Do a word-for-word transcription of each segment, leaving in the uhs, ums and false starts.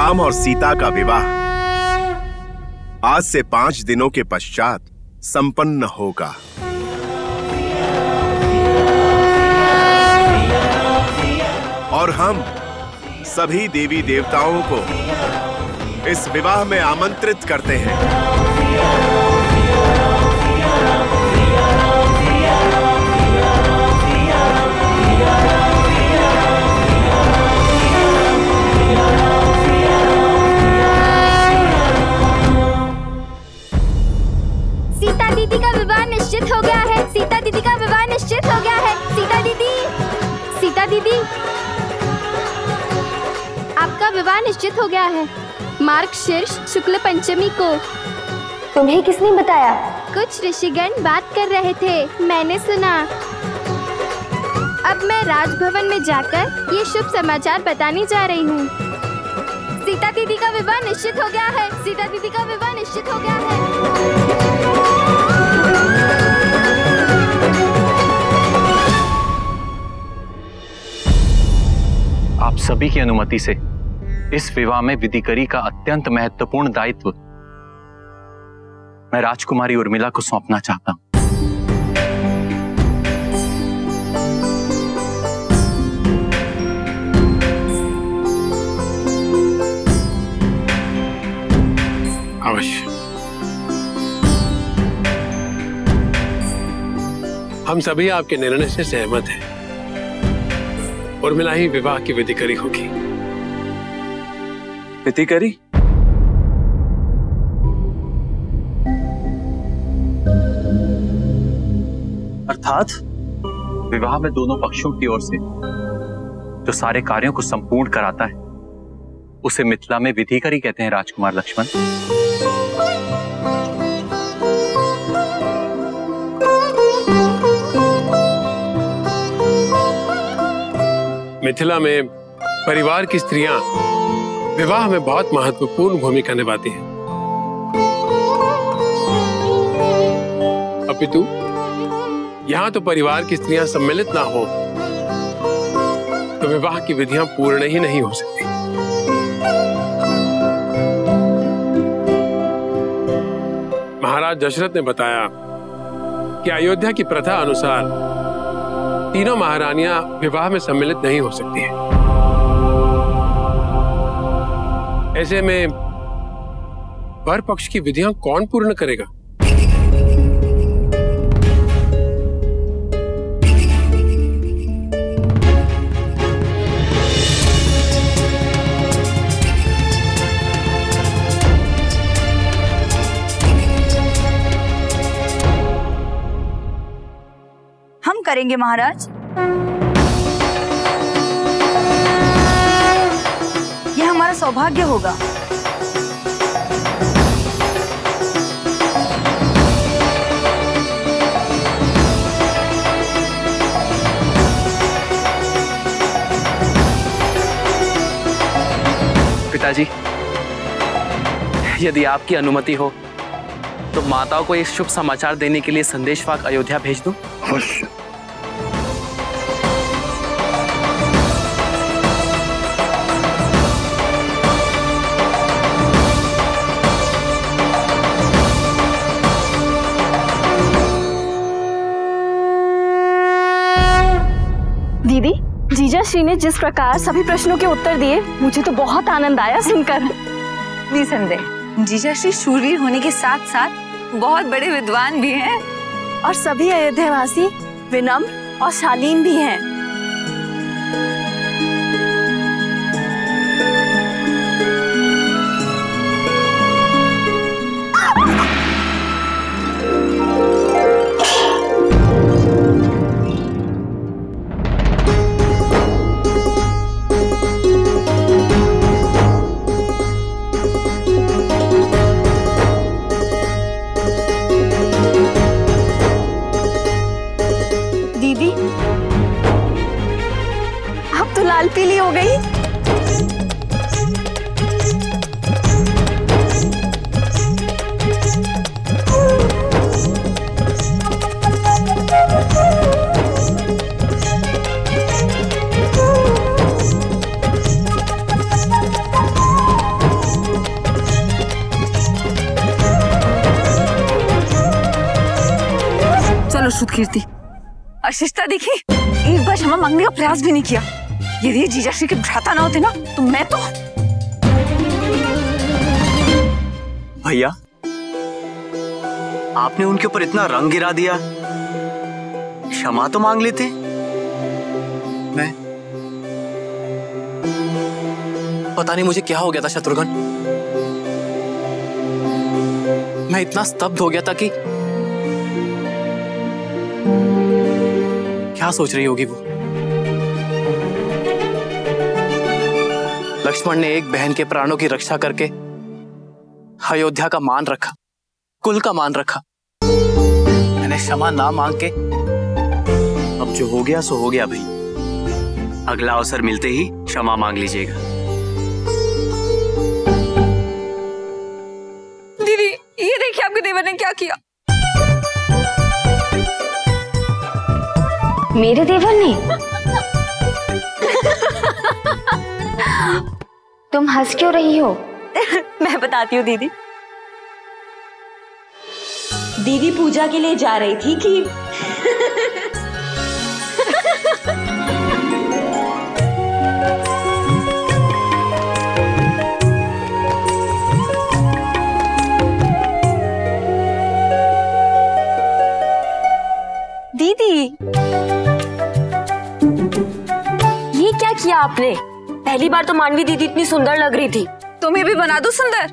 राम और सीता का विवाह आज से पांच दिनों के पश्चात संपन्न होगा। और हम सभी देवी देवताओं को इस विवाह में आमंत्रित करते हैं। सीता दीदी का विवाह निश्चित हो गया है। सीता दीदी का विवाह निश्चित हो गया है। सीता दीदी, सीता दीदी, आपका विवाह निश्चित हो गया है। मार्ग शीर्ष शुक्ल पंचमी को। तुम्हें किसने बताया? कुछ ऋषिगण बात कर रहे थे, मैंने सुना। अब मैं राजभवन में जाकर ये शुभ समाचार बताने जा रही हूँ। सीता दीदी का विवाह निश्चित हो गया है। सीता दीदी का विवाह निश्चित हो गया है। आप सभी की अनुमति से इस विवाह में विधिकरी का अत्यंत महत्वपूर्ण दायित्व मैं राजकुमारी उर्मिला को सौंपना चाहता हूं। अवश्य। हम सभी आपके निर्णय से सहमत हैं। उर्मिला ही विवाह की विधिकरी होगी। विधिकरी? अर्थात विवाह में दोनों पक्षों की ओर से जो सारे कार्यों को संपूर्ण कराता है उसे मिथिला में विधिकरी कहते हैं। राजकुमार लक्ष्मण, मिथिला में परिवार की स्त्रियां विवाह में बहुत महत्वपूर्ण भूमिका निभाती हैं। अपितु यहाँ तो परिवार की स्त्रियां सम्मिलित ना हो तो विवाह की विधियां पूर्ण ही नहीं हो सकती। महाराज दशरथ ने बताया कि अयोध्या की प्रथा अनुसार तीनों महारानियां विवाह में सम्मिलित नहीं हो सकती हैं। ऐसे में वर पक्ष की विधियां कौन पूर्ण करेगा? हम करेंगे महाराज। यह हमारा सौभाग्य होगा। पिताजी, यदि आपकी अनुमति हो तो माताओं को एक शुभ समाचार देने के लिए संदेशवाहक अयोध्या भेज दूं? अवश्य। दीदी, जीजा श्री ने जिस प्रकार सभी प्रश्नों के उत्तर दिए, मुझे तो बहुत आनंद आया सुनकर। निसंदेह जीजा श्री शूरवीर होने के साथ साथ बहुत बड़े विद्वान भी हैं और सभी अयोध्यावासी विनम्र और शालीन भी हैं। लाल पीली हो गई। चलो शुद्ध कीर्ति। अशिष्टा देखी, एक बार क्षमा मांगने का प्रयास भी नहीं किया। यदि जीजाश्री के भ्राता ना होते ना तो मैं तो। भैया, आपने उनके ऊपर इतना रंग गिरा दिया, क्षमा तो मांग लेते। मैं पता नहीं मुझे क्या हो गया था शत्रुघ्न, मैं इतना स्तब्ध हो गया था कि क्या सोच रही होगी वो। लक्ष्मण ने एक बहन के प्राणों की रक्षा करके अयोध्या का मान रखा, कुल का मान रखा। मैंने क्षमा ना मांग के, अब जो हो गया सो हो गया भाई। अगला अवसर मिलते ही क्षमा मांग लीजिएगा। दीदी, ये देखिए आपके देवर ने क्या किया। मेरे देवर ने? तुम हंस क्यों रही हो? मैं बताती हूँ दीदी। दीदी पूजा के लिए जा रही थी कि दीदी, ये क्या किया आपने? पहली बार तो मानवी दीदी इतनी सुंदर लग रही थी। तुम्हें भी बना दो सुंदर।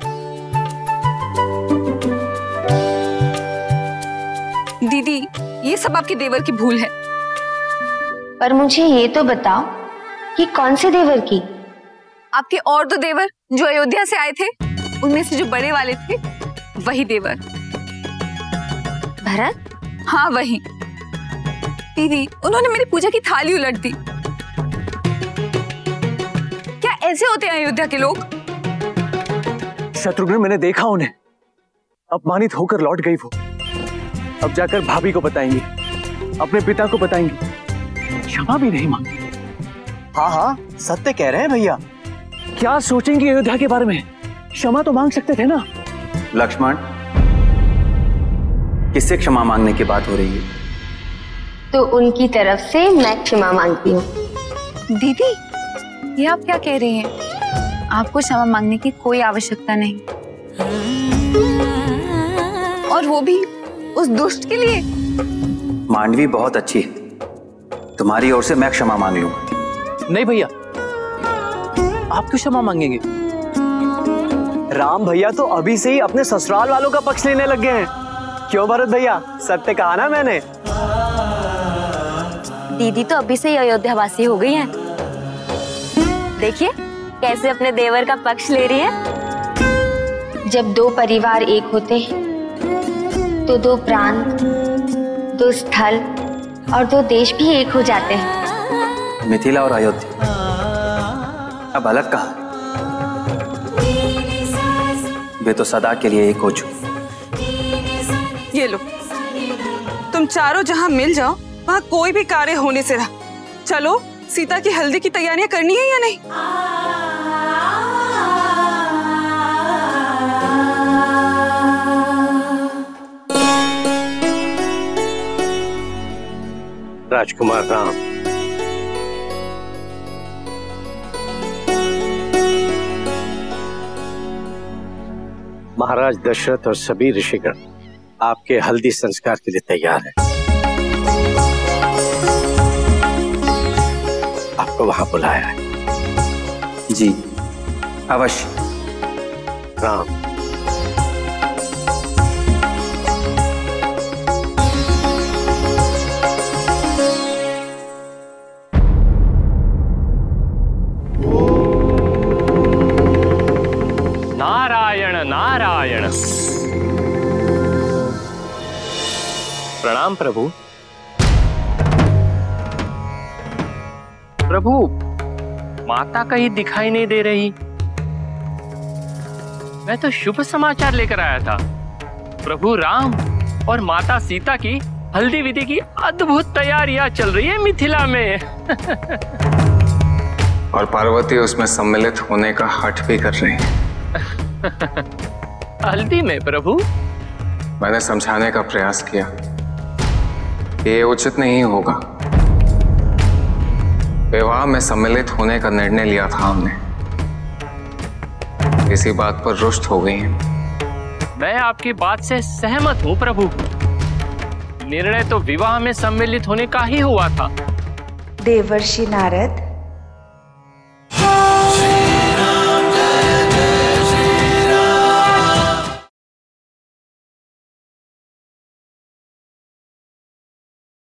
दीदी, ये सब आपके देवर की भूल है। पर मुझे ये तो बताओ कि कौन से देवर की? आपके और दो देवर जो अयोध्या से आए थे, उनमें से जो बड़े वाले थे वही देवर। भरत? हाँ वही। दीदी, उन्होंने मेरी पूजा की थाली उलट दी। क्या ऐसे होते हैं अयोध्या के लोग? शत्रुघ्न, मैंने देखा उन्हें, अपमानित होकर लौट गई वो। अब जाकर भाभी को बताएंगी, अपने पिता को बताएंगी, क्षमा भी नहीं मांगी। हाँ हाँ, सत्य कह रहे हैं भैया। क्या सोचेंगी अयोध्या के बारे में? क्षमा तो मांग सकते थे ना। लक्ष्मण, किससे क्षमा मांगने की बात हो रही है? तो उनकी तरफ से मैं क्षमा मांगती हूँ। दीदी, ये आप क्या कह रही हैं? आपको क्षमा मांगने की कोई आवश्यकता नहीं, और वो भी उस दुष्ट के लिए। मांडवी बहुत अच्छी है, तुम्हारी ओर से मैं क्षमा मांग लूंगा। नहीं भैया, आप क्यों क्षमा मांगेंगे? राम भैया तो अभी से ही अपने ससुराल वालों का पक्ष लेने लग गए हैं। क्यों भरत भैया, सत्य कहा ना मैंने। दीदी तो अभी से ही अयोध्या वासी हो गई हैं। देखिए कैसे अपने देवर का पक्ष ले रही है। जब दो परिवार एक होते हैं तो दो प्रांत, दो स्थल और दो देश भी एक हो जाते हैं। मिथिला और अयोध्या अब अलग कहाँ? वे तो सदा के लिए एक हो चुके। ये लो, तुम चारों जहां मिल जाओ वहां कोई भी कार्य होने से रहा। चलो, सीता की हल्दी की तैयारियां करनी है या नहीं? राजकुमार राम, महाराज दशरथ और सभी ऋषिगण आपके हल्दी संस्कार के लिए तैयार हैं। आपको वहां बुलाया है। जी अवश्य। राम, नारायण नारायण। प्रणाम प्रभु। प्रभु, माता कहीं दिखाई नहीं दे रही। मैं तो शुभ समाचार लेकर आया था। प्रभु राम और माता सीता की हल्दी विधि की अद्भुत तैयारियां चल रही है मिथिला में। और पार्वती उसमें सम्मिलित होने का हठ भी कर रही है। हल्दी में प्रभु? मैंने समझाने का प्रयास किया, ये उचित नहीं होगा। विवाह में सम्मिलित होने का निर्णय लिया था हमने, इसी बात पर रुष्ट हो गई हैं। मैं आपकी बात से सहमत हूँ प्रभु। निर्णय तो विवाह में सम्मिलित होने का ही हुआ था। देवर्षि नारद,